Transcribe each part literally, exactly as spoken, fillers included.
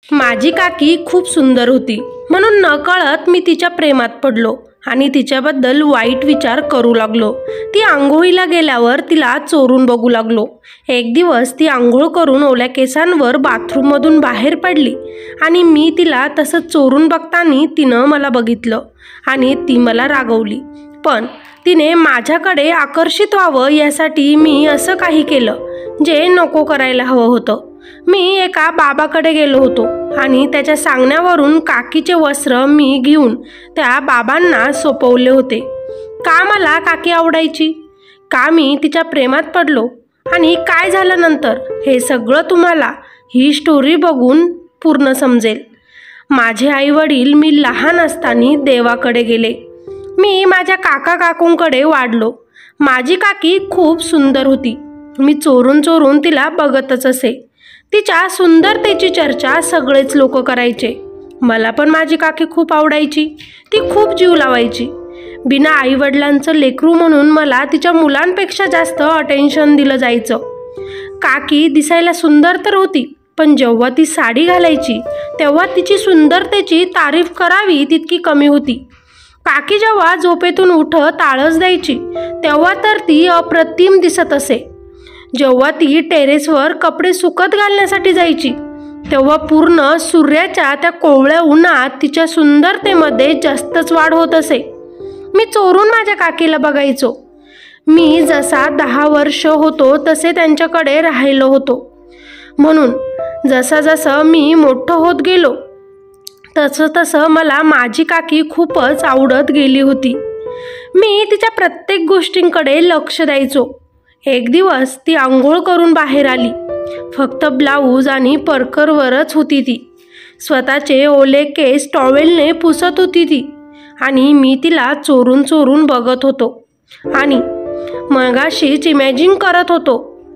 माझी काकी खूप सुंदर होती, म्हणून नकळत मी तिच्या प्रेमात पडलो आणि तिच्याबद्दल वाईट विचार करू लागलो. ती आंघोळीला गेल्यावर तिला चोरून बघू लागलो. एक दिवस ती आंघोळ करून ओल्या केसांवर बाथरूममधून बाहेर पडली आणि मी तिला तसं चोरून बघताना तिनं मला बघितलं आणि ती मला रागवली. पण तिने माझ्याकडे आकर्षित व्हावं यासाठी मी असं काही केलं जे नको करायला हवं होतं. मी एका बाबाकडे गेलो होतो आणि त्याच्या सांगण्यावरून काकीचे वस्त्र मी घेऊन त्या बाबांना सोपवले होते. का मला काकी आवडायची, का मी तिच्या प्रेमात पडलो आणि काय झालं नंतर, हे सगळं तुम्हाला ही स्टोरी बघून पूर्ण समजेल. माझे आईवडील मी लहान असताना देवाकडे गेले. मी माझ्या काका काकूंकडे वाढलो. माझी काकी खूप सुंदर होती. मी चोरून चोरून तिला बघतच असे. तिच्या सुंदरतेची चर्चा सगळेच लोक करायचे. मला पण माझी काकी खूप आवडायची. ती खूप जीव लावायची. बिना आईवडिलांचं लेकरू म्हणून मला तिच्या मुलांपेक्षा जास्त अटेन्शन दिलं जायचं. काकी दिसायला सुंदर तर होती, पण जेव्हा ती साडी घालायची तेव्हा तिची सुंदरतेची तारीफ करावी तितकी कमी होती. काकी जेव्हा झोपेतून उठत आळस द्यायची तेव्हा तर ती अप्रतिम दिसत असे. जेव्हा ती टेरेसवर कपडे सुकत घालण्यासाठी जायची तेव्हा पूर्ण सूर्याच्या त्या कोवळ्या उन्हात तिच्या सुंदरतेमध्ये जास्तच वाढ होत असे. मी चोरून माझ्या काकीला बघायचो. मी जसा दहा वर्ष होतो तसे त्यांच्याकडे राहिलो होतो. म्हणून जसं जसं मी मोठं होत गेलो तसं तसं मला माझी काकी खूपच आवडत गेली होती. मी तिच्या प्रत्येक गोष्टींकडे लक्ष द्यायचो. एक दिवस ती आंघोळ करून बाहेर आली. फक्त ब्लाऊज आणि परकरवरच होती ती. स्वतःचे ओले केस टॉवेलने पुसत होती ती आणि मी तिला चोरून चोरून बघत होतो आणि मगाशीच इमॅजिन करत होतो,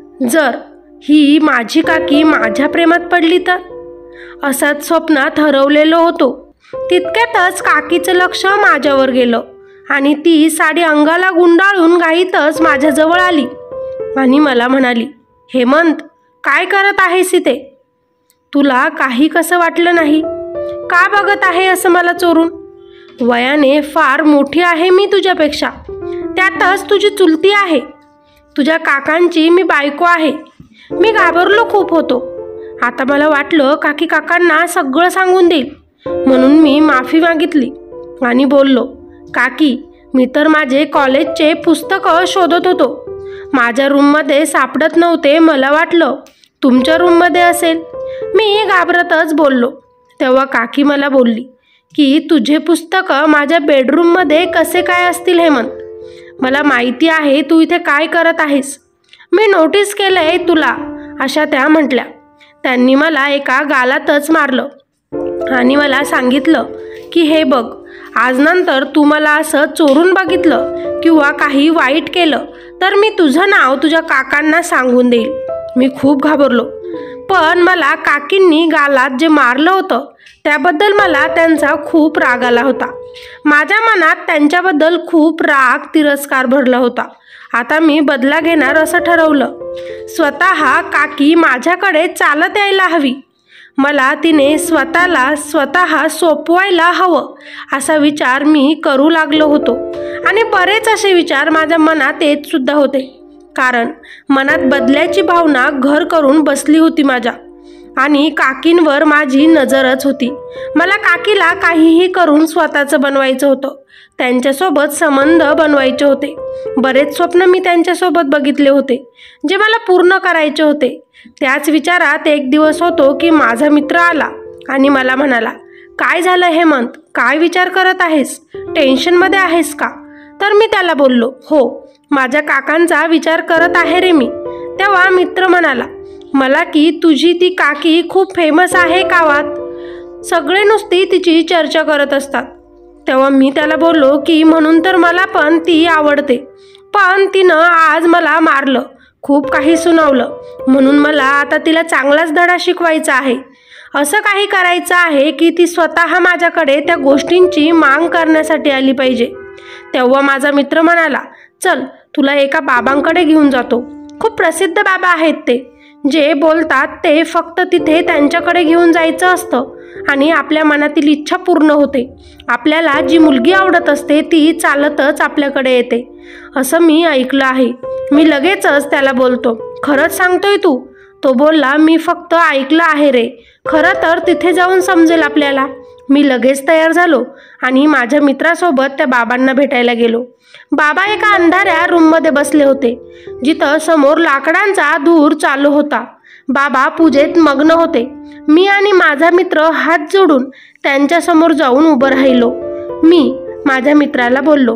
जर ही माझी काकी माझ्या प्रेमात पडली तर. असाच स्वप्नात हरवलेलो होतो. तितक्यातच काकीचं लक्ष माझ्यावर गेलं आणि ती साडी अंगाला गुंडाळून घाईतच माझ्याजवळ आली आणि मला म्हणाली, हेमंत, काय करत आहेस इथे? तुला काही कसं वाटलं नाही? का बघत आहे असं मला चोरून? वयाने फार मोठी आहे मी तुझ्यापेक्षा. त्यातच तुझी चुलती आहे. तुझ्या काकांची मी बायको आहे. मी घाबरलो खूप होतो. आता मला वाटलं काकी काकांना सगळं सांगून देईल, म्हणून मी माफी मागितली आणि बोललो, काकी, मी तर माझे कॉलेजचे पुस्तकं शोधत होतो. माझ्या रूममध्ये सापडत नव्हते. मला वाटलं तुमच्या रूममध्ये असेल. मी घाबरतच बोललो. तेव्हा काकी मला बोलली की तुझे पुस्तकं माझ्या बेडरूममध्ये कसे काय असतील हेमंत? मला माहिती आहे तू इथे काय करत आहेस. मी नोटीस केलं आहे तुला, अशा त्या म्हटल्या. त्यांनी मला एका गालातच मारलं आणि मला सांगितलं की हे बघ, आज नंतर तू मला असं चोरून बघितलं किंवा काही वाईट केलं तर मी तुझं नाव तुझ्या काकांना सांगून देईल. मी खूप घाबरलो. पण मला काकींनी गालात जे मारलं होतं त्याबद्दल मला त्यांचा खूप राग आला होता. माझ्या मनात त्यांच्याबद्दल खूप राग तिरस्कार भरला होता. आता मी बदला घेणार असं ठरवलं. स्वतः काकी माझ्याकडे चालत यायला हवी. मला तिने स्वतःला स्वतः सोपवायला हवं असा विचार मी करू लागलो होतो आणि बरेच असे विचार माझ्या मनात येत सुद्धा होते, कारण मनात बदल्याची भावना घर करून बसली होती माझ्या आणि काकींवर माझी नजरच होती. मला काकीला काहीही करून स्वतःचं बनवायचं होतं. त्यांच्यासोबत संबंध बनवायचे होते. बरेच स्वप्न मी त्यांच्यासोबत बघितले होते जे मला पूर्ण करायचे होते. त्याच विचारात एक दिवस होतो की माझा मित्र आला आणि मला म्हणाला, काय झालं हेमंत, काय विचार करत आहेस? टेन्शनमध्ये आहेस का? तर मी त्याला बोललो, हो, माझ्या काकांचा विचार करत आहे रे मी. तेव्हा मित्र म्हणाला मला की तुझी ती काकी खूप फेमस आहे गावात. सगळे नुसती तिची चर्चा करत असतात. तेव्हा मी त्याला बोललो की म्हणून तर मला पण ती आवडते, पण तिनं आज मला मारलं, खूप काही सुनावलं, म्हणून मला आता तिला चांगलाच धडा शिकवायचा आहे. असं काही करायचं आहे की ती स्वतः माझ्याकडे त्या गोष्टींची मांग करण्यासाठी आली पाहिजे. तेव्हा माझा मित्र म्हणाला, चल तुला एका बाबांकडे घेऊन जातो. खूप प्रसिद्ध बाबा आहेत ते. जे बोलतात ते फक्त तिथे त्यांच्याकडे घेऊन जायचं असतं आणि आपल्या मनातील इच्छा पूर्ण होते. आपल्याला जी मुलगी आवडत असते ती चालतच आपल्याकडे येते असं मी ऐकलं आहे. मी लगेचच त्याला बोलतो, खरंच सांगतोय तू? तो बोलला, मी फक्त ऐकलं आहे रे, खरं तर तिथे जाऊन समजेल आपल्याला. मी लगेच तयार झालो आणि माझ्या मित्रासोबत त्या बाबांना भेटायला गेलो. बाबा एका अंधाऱ्या रूममध्ये बसले होते जिथं समोर लाकडांचा धूर चालू होता. बाबा पूजेत मग्न होते. मी आणि माझा मित्र हात जोडून त्यांच्यासमोर जाऊन उभं राहिलो. मी माझ्या मित्राला बोललो,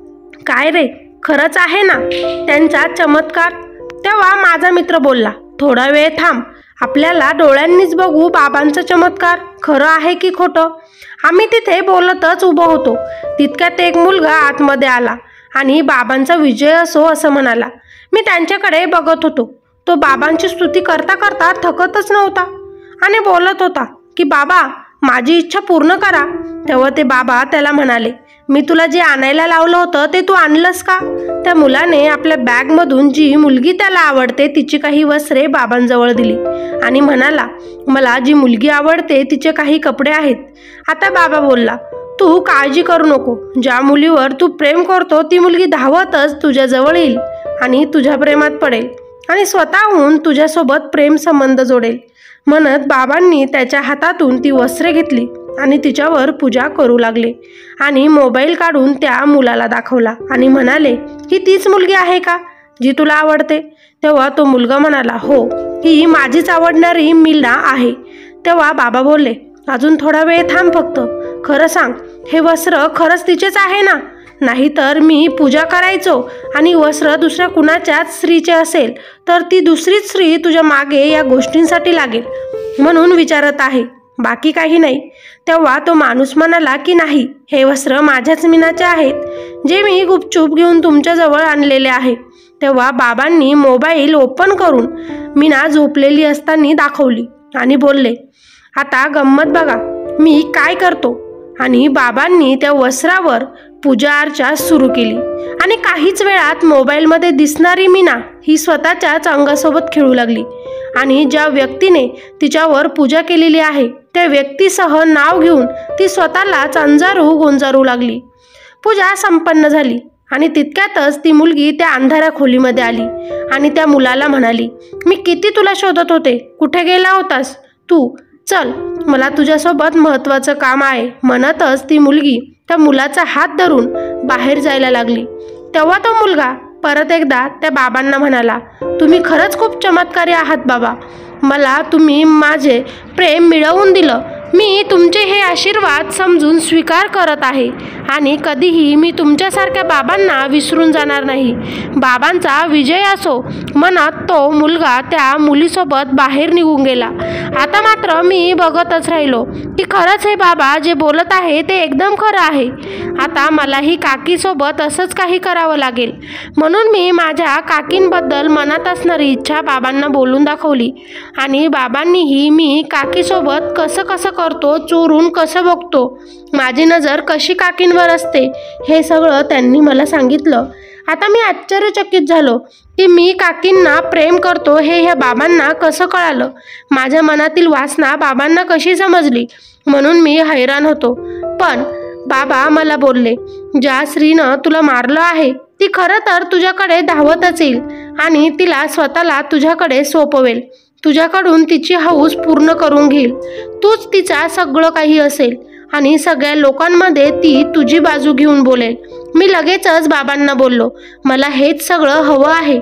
काय रे, खरंच आहे ना त्यांचा चमत्कार? तेव्हा माझा मित्र बोलला, थोडा वेळ थांब, आपल्याला डोळ्यांनीच बघू बाबांचा चमत्कार खरं आहे की खोटं. आम्ही तिथे बोलतच उभं होतो. तितक्यात एक मुलगा आतमध्ये आला आणि बाबांचा विजय असो असं म्हणाला. मी त्यांच्याकडे बघत होतो. तो बाबांची स्तुती करता करता थकतच नव्हता आणि बोलत होता की बाबा, माझी इच्छा पूर्ण करा. तेव्हा ते बाबा त्याला म्हणाले, मी तुला जे आणायला लावलं होतं ते तू आणलंस का? त्या मुलाने आपल्या बॅगमधून जी मुलगी त्याला आवडते तिची काही वस्त्रे बाबांजवळ दिली आणि म्हणाला, मला जी मुलगी आवडते तिचे काही कपडे आहेत. आता बाबा बोलला, तू काळजी करू नको. ज्या मुलीवर तू प्रेम करतो ती मुलगी धावतच तुझ्याजवळ येईल आणि तुझ्या प्रेमात पडेल आणि स्वतःहून तुझ्यासोबत प्रेम संबंध जोडेल. म्हणत बाबांनी त्याच्या हातातून ती वस्त्रे घेतली आणि तिच्यावर पूजा करू लागले आणि मोबाईल काढून त्या मुलाला दाखवला आणि म्हणाले, ही तीच मुलगी आहे का जी तुला आवडते? तेव्हा तो मुलगा म्हणाला, हो, ही माझीच आवडणारी मीना आहे. तेव्हा बाबा बोलले, अजून थोडा वेळ थांब फक्त. खरं सांग, हे वस्त्र खरंच तिचेच आहे ना? नाहीतर मी पूजा करायचो आणि वस्त्र दुसऱ्या कुणाच्याच स्त्रीचे असेल तर ती दुसरीच स्त्री तुझ्या मागे या गोष्टींसाठी लागेल म्हणून विचारत आहे, बाकी काही नाही. तेव्हा तो माणूस म्हणाला की नाही, हे वस्त्र माझ्याच मीनाचे आहेत जे मी गुपचूप घेऊन तुमच्याजवळ आणलेले आहे. तेव्हा बाबांनी मोबाईल ओपन करून मीना झोपलेली असताना दाखवली आणि बोलले, आता गंमत बघा मी काय करतो. आणि बाबांनी त्या वस्त्रावर पूजा अर्चा सुरू केली आणि काहीच वेळात मोबाईलमध्ये दिसणारी मीना ही स्वतःच्याच अंगासोबत खेळू लागली आणि ज्या व्यक्तीने तिच्यावर पूजा केलेली आहे त्या व्यक्तीसह नाव घेऊन ती स्वतःलाच अंजारू गोंजारू लागली. पूजा संपन्न झाली आणि तितक्यातच ती मुलगी त्या अंधाऱ्या खोलीमध्ये आली आणि त्या मुलाला म्हणाली, मी किती तुला शोधत होते, कुठे गेला होतास तू? चल, मला तुझ्यासोबत महत्त्वाचं काम आहे. म्हणतच ती मुलगी त्या मुलाचा हात धरून बाहेर जायला लागली. तेव्हा तो मुलगा परत एकदा त्या बाबांना म्हणाला, तुम्ही खरंच खूप चमत्कारी आहात बाबा. मला तुम्ही माझे प्रेम मिळवून दिलं. मी तुमचे हे आशीर्वाद समजून स्वीकार करत आहे आणि कधीही मी तुमच्यासारख्या बाबांना विसरून जाणार नाही. बाबांचा विजय असो म्हणत तो मुलगा त्या मुलीसोबत बाहेर निघून गेला. आता मात्र मी बघतच राहिलो की खरंच हे बाबा जे बोलत आहे ते एकदम खरं आहे. आता मलाही काकीसोबत असंच काही करावं लागेल. म्हणून मी माझ्या काकींबद्दल मनात असणारी इच्छा बाबांना बोलून दाखवली आणि बाबांनीही मी काकीसोबत कसं कसं करतो, चोरून कसं बघतो, माझी नजर कशी काकींवर असते हे सगळं त्यांनी मला सांगितलं. आता मी आश्चर्यचकित झालो की मी काकींना प्रेम करतो हे ह्या बाबांना कसं कळालं, माझ्या मनातील वासना बाबांना कशी समजली म्हणून मी हैराण होतो. पण बाबा मला बोलले, ज्या स्त्रीनं तुला मारलं आहे ती खरं तर तुझ्याकडे धावतच येईल आणि तिला स्वतःला तुझ्याकडे सोपवेल. तुझ्याकडून तिची हौस पूर्ण करून घेईल. तूच तिचा सगळं काही असेल आणि सगळ्या लोकांमध्ये ती तुझी बाजू घेऊन बोलेल. मी लगेचच बाबांना बोललो, मला हेच सगळं हवं आहे.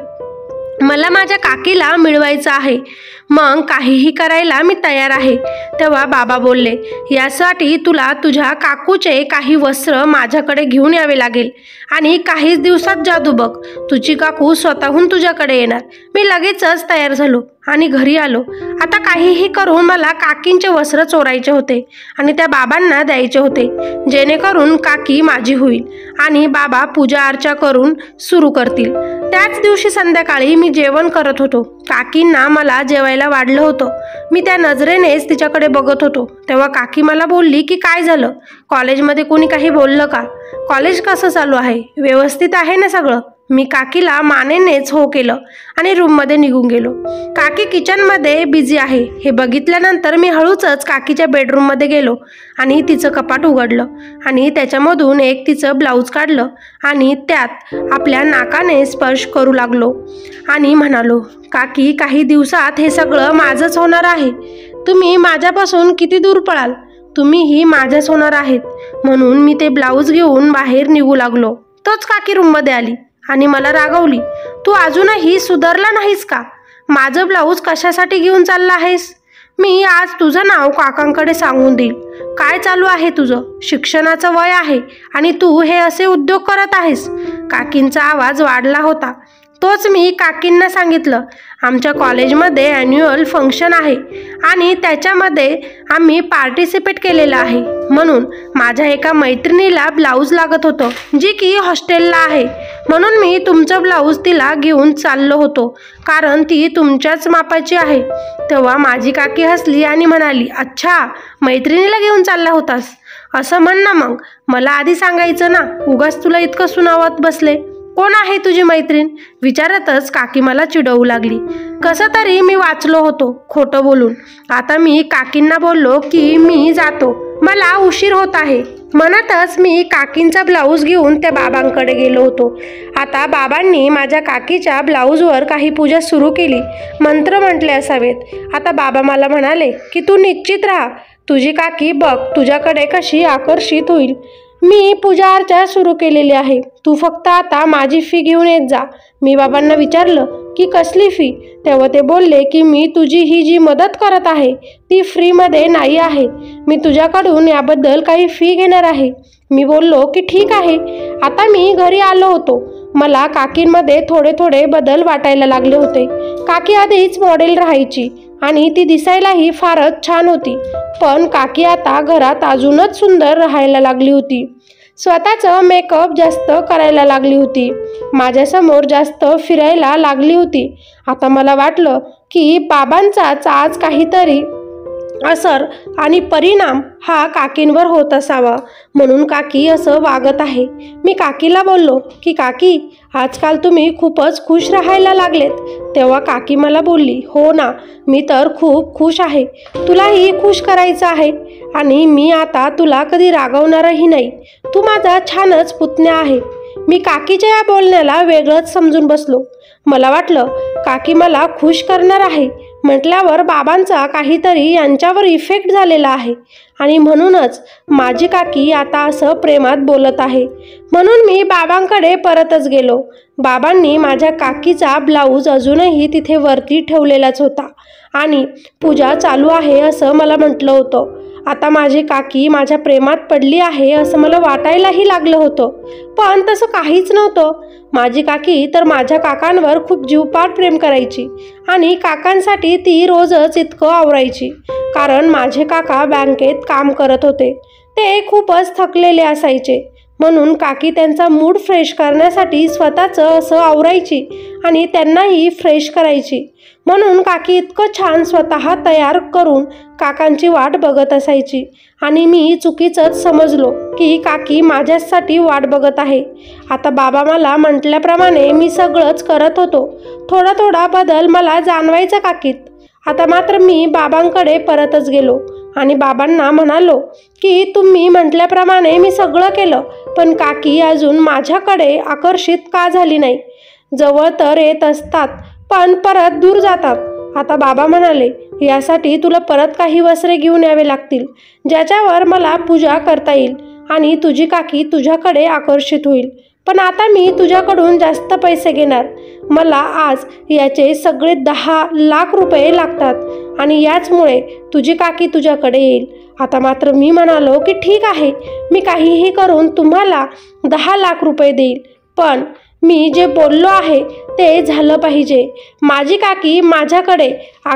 मला माझ्या काकीला मिळवायचं आहे. मग काहीही करायला मी तयार आहे. तेव्हा बाबा बोलले, यासाठी तुला तुझ्या काकूचे काही वस्त्र माझ्याकडे घेऊन यावे लागेल आणि काहीच दिवसात जादू बघ, तुझी काकू स्वतःहून तुझ्याकडे येणार. मी लगेचच तयार झालो आणि घरी आलो. आता काहीही करून मला काकींचे वस्त्र चोरायचे होते आणि त्या बाबांना द्यायचे होते जेणेकरून काकी माझी होईल आणि बाबा पूजा अर्चा करून सुरू करतील. त्याच दिवशी संध्याकाळी मी जेवण करत होतो. काकींना मला जेवायला वाढलं होतं. मी त्या नजरेनेच तिच्याकडे बघत होतो. तेव्हा काकी मला बोलली की काय झालं, कॉलेजमध्ये कोणी काही बोललं का? कॉलेज कसं चालू आहे, व्यवस्थित आहे ना सगळं? मी काकीला मानेनेच हो केलं आणि रूममध्ये निघून गेलो. काकी किचनमध्ये बिझी आहे हे बघितल्यानंतर मी हळूच काकीच्या बेडरूममध्ये गेलो आणि तिचं कपाट उघडलं आणि त्याच्यामधून एक तिचं ब्लाऊज काढलं आणि त्यात आपल्या नाकाने स्पर्श करू लागलो आणि म्हणालो, काकी काही दिवसात हे सगळं माझंच होणार आहे. तुम्ही माझ्यापासून किती दूर पळाल, तुम्हीही माझ्याच होणार आहेत. म्हणून मी ते ब्लाऊज घेऊन बाहेर निघू लागलो. तोच काकी रूममध्ये आली आणि मला रागवली, तू अजूनही सुधारला नाहीस का? माझं ब्लाऊज कशासाठी घेऊन चालला आहेस? मी आज तुझं नाव काकांकडे सांगून देईल. काय चालू आहे तुझं? शिक्षणाचं वय आहे आणि तू हे असे उद्योग करत आहेस. काकींचा आवाज वाढला होता. तोच मी काकींना सांगितलं, आमच्या कॉलेजमध्ये ॲन्युअल फंक्शन आहे आणि त्याच्यामध्ये आम्ही पार्टिसिपेट केलेलं आहे. म्हणून माझ्या एका मैत्रिणीला ब्लाऊज लागत होतं जी की हॉस्टेलला आहे. म्हणून मी तुमचं ब्लाऊज तिला घेऊन चाललो होतो कारण ती तुमच्याच मापाची आहे. तेव्हा माझी काकी हसली आणि म्हणाली, अच्छा, मैत्रिणीला घेऊन चालला होतास? असं म्हण ना मग, मला आधी सांगायचं ना, उगाच तुला इतकं सुनावत बसले. कोण आहे तुझी मैत्रीण? विचारतच काकी मला चिडवू लागली. कसं तरी मी वाचलो होतो खोटं बोलून. आता मी काकींना बोललो की मी जातो, मला उशीर होत आहे. म्हणतच मी काकींचा ब्लाऊज घेऊन त्या बाबांकडे गेलो होतो. आता बाबांनी माझ्या काकीच्या ब्लाऊजवर काही पूजा सुरू केली, मंत्र म्हटले असावेत. आता बाबा मला म्हणाले की तू निश्चित राहा, तुझी काकी बघ तुझ्याकडे कशी आकर्षित होईल. मी पूजा अर्चा सुरू केलेली आहे, तू फक्त आता माझी फी घेऊन येत जा. मी बाबांना विचारलं की कसली फी? तेव्हा ते बोलले की मी तुझी ही जी मदत करत आहे ती फ्रीमध्ये नाही आहे, मी तुझ्याकडून याबद्दल काही फी घेणार आहे. मी बोललो की ठीक आहे. आता मी घरी आलो होतो. मला काकींमध्ये थोडे थोडे बदल वाटायला लागले होते. काकी आधीच मॉडेल राहायची आणि ती दिसायलाही फारच छान होती, पण काकी आता घरात अजूनच सुंदर राहायला लागली होती. स्वतःचं मेकअप जास्त करायला लागली होती, माझ्यासमोर जास्त फिरायला लागली होती. आता मला वाटलं की बाबांचाच आज काहीतरी असर आणि परिणाम हा काकींवर होत असावा, म्हणून काकी असं वागत आहे. मी काकीला बोललो की काकी, आजकाल तुम्ही खूपच खुश राहायला लागलेत. तेव्हा काकी मला बोलली, हो ना, मी तर खूप खुश आहे. तुलाही खुश करायचं आहे आणि मी आता तुला कधी रागवणारही नाही. तू माझा छानच पुतण्या आहे. मी काकीच्या या बोलण्याला वेगळंच समजून बसलो. मला वाटलं काकी मला खुश करणार आहे म्हटल्यावर बाबांचा काहीतरी यांच्यावर इफेक्ट झालेला आहे आणि म्हणूनच माझी काकी आता असं प्रेमात बोलत आहे. म्हणून मी बाबांकडे परतच गेलो. बाबांनी माझ्या काकीचा ब्लाऊज अजूनही तिथे वरती ठेवलेलाच होता आणि पूजा चालू आहे असं मला म्हटलं होतं. आता माझी काकी माझ्या प्रेमात पडली आहे असं मला वाटायलाही लागलं होतं, पण तसं काहीच नव्हतं. माझी काकी तर माझ्या काकांवर खूप जीवपाड प्रेम करायची आणि काकांसाठी ती रोजच इतकं आवरायची, कारण माझे काका बँकेत काम करत होते. ते खूपच थकलेले असायचे, म्हणून काकी त्यांचा मूड फ्रेश करण्यासाठी स्वतःचं असं आवरायची आणि त्यांनाही फ्रेश करायची. म्हणून काकी इतकं छान स्वतः तयार करून काकांची वाट बघत असायची आणि मी चुकीचंच समजलो की काकी माझ्यासाठी वाट बघत आहे. आता बाबा मला म्हटल्याप्रमाणे मी सगळंच करत होतो. थोडा थोडा बदल मला जाणवायचा काकीत. आता मात्र मी बाबांकडे परतच गेलो आणि बाबांना म्हणालो की तुम्ही म्हटल्याप्रमाणे मी सगळं केलं, पण काकी अजून माझ्याकडे आकर्षित का झाली नाही? जवळ तर येत असतात पण परत दूर जातात. आता बाबा म्हणाले, यासाठी तुला परत काही वस्त्रे घेऊन यावे लागतील ज्याच्यावर मला पूजा करता येईल आणि तुझी काकी तुझ्याकडे आकर्षित होईल. पण आता मी तुझ्याकडून जास्त पैसे घेणार. मला आज याचे सगळे दहा लाख रुपये लागतात आणि याचमुळे तुझी काकी तुझ्याकडे येईल. आता मात्र मी म्हणालो की ठीक आहे, मी काहीही करून तुम्हाला दहा लाख रुपये देईल, पण मी जे बोललो आहे ते झालं पाहिजे. माझी काकी माझ्याकडे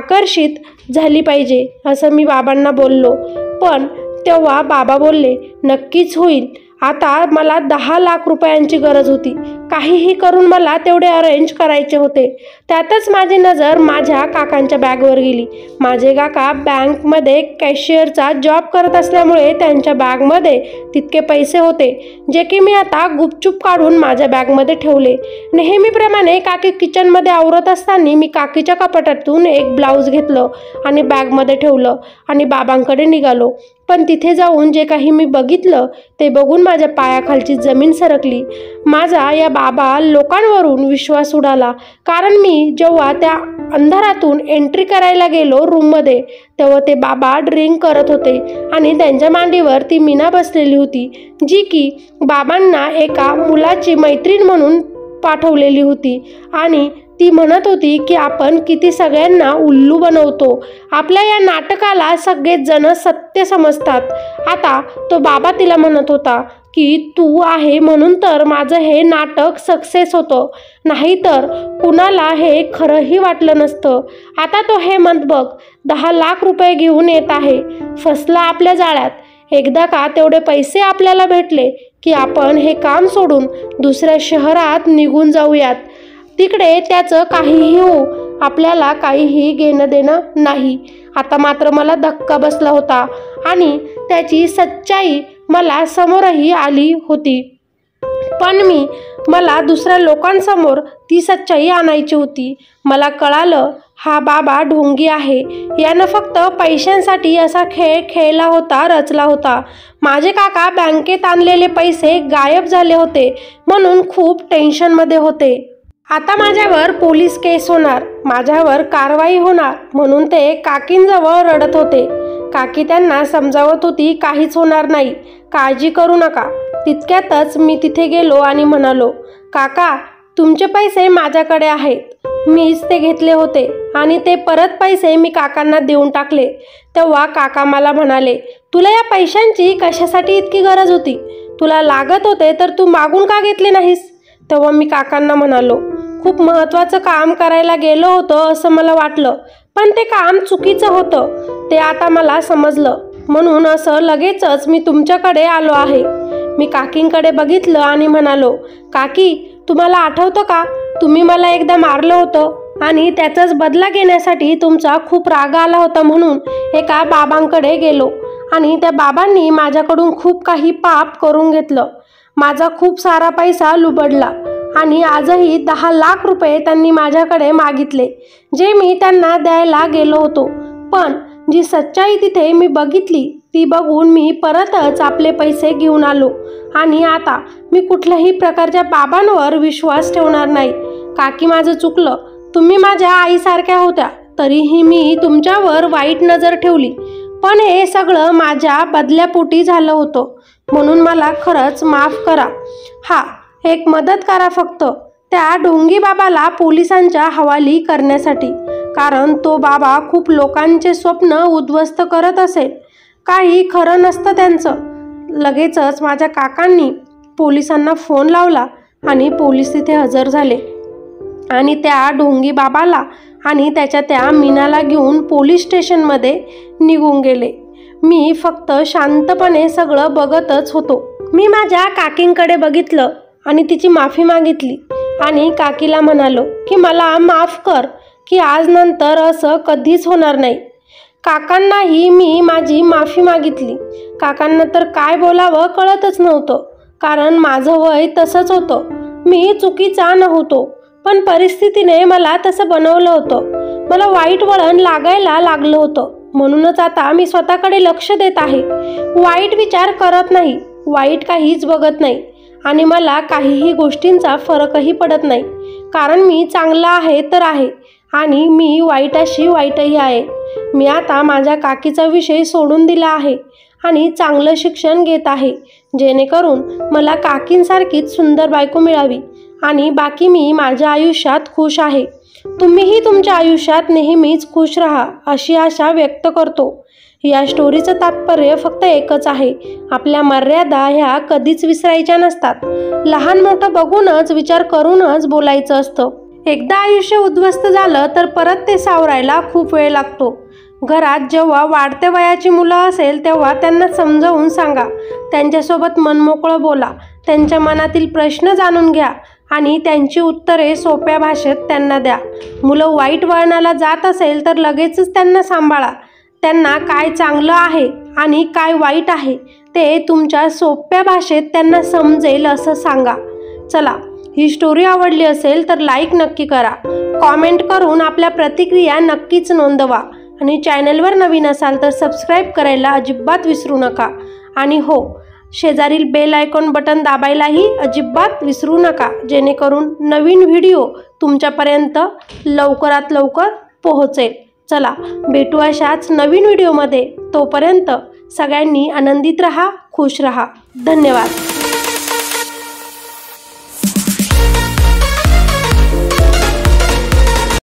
आकर्षित झाली पाहिजे असं मी बाबांना बोललो. पण तेव्हा बाबा बोलले, नक्कीच होईल. आता मला दहा लाख रुपयांची गरज होती. काहीही करून मला तेवढे अरेंज करायचे होते. त्यातच माझी नजर माझ्या काकांच्या बॅगवर गेली. माझे काका बँकमध्ये कॅशियरचा जॉब करत असल्यामुळे त्यांच्या बॅगमध्ये तितके पैसे होते, जे की मी आता गुपचूप काढून माझ्या बॅगमध्ये ठेवले. नेहमीप्रमाणे काकी किचनमध्ये आवरत असताना मी काकीच्या कपाटातून एक ब्लाऊज घेतलं आणि बॅगमध्ये ठेवलं आणि बाबांकडे निघालो. पण तिथे जाऊन जे काही मी बघितलं ते बघून माझ्या पायाखालची जमीन सरकली. माझा या बाबा लोकांवरून विश्वास उडाला. कारण मी जेव्हा त्या अंधारातून एंट्री करायला गेलो रूममध्ये, तेव्हा ते बाबा ड्रिंक करत होते आणि त्यांच्या मांडीवर ती मीना बसलेली होती, जी की बाबांना एका मुलाची मैत्रीण म्हणून पाठवलेली होती. आणि ती म्हणत होती की आपण किती सगळ्यांना उल्लू बनवतो. आपल्या या नाटकाला सगळेच जण सत्य समजतात. आता तो बाबा तिला म्हणत होता की तू आहे म्हणून तर माझं हे नाटक सक्सेस होतं, नाहीतर कुणाला हे खरंही वाटलं नसतं. आता तो हेमंत बघ दहा लाख रुपये घेऊन येत आहे, फसला आपल्या जाळ्यात. एकदा का तेवढे पैसे आपल्याला भेटले की आपण हे काम सोडून दुसऱ्या शहरात निघून जाऊयात. तिकडे त्याचं काहीही हो, आपल्याला काहीही घेणं देणं नाही. आता मात्र मला धक्का बसला होता आणि त्याची सच्चाई मला समोरही आली होती. पण मी मला दुसऱ्या लोकांसमोर ती सच्चाई आणायची होती. मला कळालं हा बाबा ढोंगी आहे. यानं फक्त पैशांसाठी असा खेळ खेळला होता, रचला होता. माझे काका बँकेत आणलेले पैसे गायब झाले होते म्हणून खूप टेन्शनमध्ये होते. आता माझ्यावर पोलीस केस होणार, माझ्यावर कारवाई होणार म्हणून ते काकींजवळ रडत होते. काकी त्यांना समजावत होती काहीच होणार नाही, काळजी करू नका. तितक्यातच मी तिथे गेलो आणि म्हणालो, काका तुमचे पैसे माझ्याकडे आहेत, मीच ते घेतले होते आणि ते परत पैसे मी काकांना देऊन टाकले. तेव्हा काका मला म्हणाले, तुला या पैशांची कशासाठी इतकी गरज होती? तुला लागत होते तर तू मागून का घेतले नाहीस? तेव्हा मी काकांना म्हणालो, खूप महत्त्वाचं काम करायला गेलो होतो असं मला वाटलं, पण ते काम चुकीचं होतं ते आता मला समजलं, म्हणून असं लगेचच मी तुमच्याकडे आलो आहे. मी काकींकडे बघितलं आणि म्हणालो, काकी तुम्हाला आठवतं का, तुम्ही मला एकदा मारलं होतं आणि त्याचाच बदला घेण्यासाठी तुमचा खूप राग आला होता म्हणून एका बाबांकडे गेलो आणि त्या बाबांनी माझ्याकडून खूप काही पाप करून घेतलं. माझा खूप सारा पैसा लुबडला आणि आजही दहा लाख रुपये त्यांनी माझ्याकडे मागितले, जे मी त्यांना द्यायला गेलो होतो. पण जी सच्चाई तिथे मी बघितली ती बघून मी परतच आपले पैसे घेऊन आलो आणि आता मी कुठल्याही प्रकारच्या बाबांवर विश्वास ठेवणार नाही. काकी माझं चुकलं, तुम्ही माझ्या आईसारख्या होत्या तरीही मी तुमच्यावर वाईट नजर ठेवली, पण हे सगळं माझ्या बदल्यापोटी झालं होतं, म्हणून मला खरंच माफ करा. हा एक मदत करा फक्त, त्या ढोंगी बाबाला पोलिसांच्या हवाली करण्यासाठी, कारण तो बाबा खूप लोकांचे स्वप्न उद्ध्वस्त करत असेल. काही खरं नसतं त्यांचं. लगेचच माझ्या काकांनी पोलिसांना फोन लावला आणि पोलीस तिथे हजर झाले आणि त्या ढोंगी बाबाला आणि त्याच्या त्या मीनाला घेऊन पोलीस स्टेशनमध्ये निघून गेले. मी फक्त शांतपणे सगळं बघतच होतो. मी माझ्या काकींकडे बघितलं आणि तिची माफी मागितली आणि काकीला म्हणालो की मला माफ कर, की आज नंतर असं कधीच होणार नाही. काकांनाही मी माझी माफी मागितली. काकांना तर काय बोलावं कळतच नव्हतं, कारण माझं वय तसंच होतं. मी चुकीचा नव्हतो, पण परिस्थितीने मला तसं बनवलं होतं. मला वाईट वळण लागायला लागलं होतं, म्हणूनच आता मी स्वतःकडे लक्ष देत आहे. वाईट विचार करत नाही, वाईट काहीच बघत नाही आणि मला काहीही गोष्टींचा फरकही पडत नाही, कारण मी चांगला आहे तर आहे आणि मी वाईटाशी वाईटही आहे. मी आता माझ्या काकीचा विषय सोडून दिला आहे आणि चांगलं शिक्षण घेत आहे, जेणेकरून मला काकींसारखीच सुंदर बायको मिळावी आणि बाकी मी माझ्या आयुष्यात खुश आहे. तुम्हीही तुमच्या आयुष्यात नेहमीच खुश राहा अशी आशा व्यक्त करतो. या स्टोरीचं तात्पर्य फक्त एकच आहे, आपल्या मर्यादा ह्या कधीच विसरायच्या नसतात. लहान मोठं बघूनच विचार करूनच बोलायचं असतं. एकदा आयुष्य उद्ध्वस्त झालं तर परत ते सावरायला खूप वेळ लागतो. घरात जेव्हा वाढत्या वयाची मुलं असेल तेव्हा त्यांना समजावून सांगा, त्यांच्यासोबत मनमोकळं बोला, त्यांच्या मनातील प्रश्न जाणून घ्या आणि त्यांची उत्तरे सोप्या भाषेत त्यांना द्या. मुलं वाईट वळणाला जात असेल तर लगेचच त्यांना सांभाळा. त्यांना काय चांगलं आहे आणि काय वाईट आहे ते तुमच्या सोप्या भाषेत त्यांना समजेल असं सांगा. चला, ही स्टोरी आवडली असेल तर लाईक नक्की करा. कॉमेंट करून आपल्या प्रतिक्रिया नक्कीच नोंदवा आणि चॅनलवर नवीन असाल तर सबस्क्राईब करायला अजिबात विसरू नका. आणि हो, शेजारील बेल आयकॉन बटन दाबायलाही अजिबात विसरू नका, जेणेकरून नवीन व्हिडिओ तुमच्यापर्यंत लवकरात लवकर पोहोचेल. चला, भेटू अशाच नवीन व्हिडिओमध्ये. तोपर्यंत सगळ्यांनी आनंदित रहा, खुश रहा. धन्यवाद.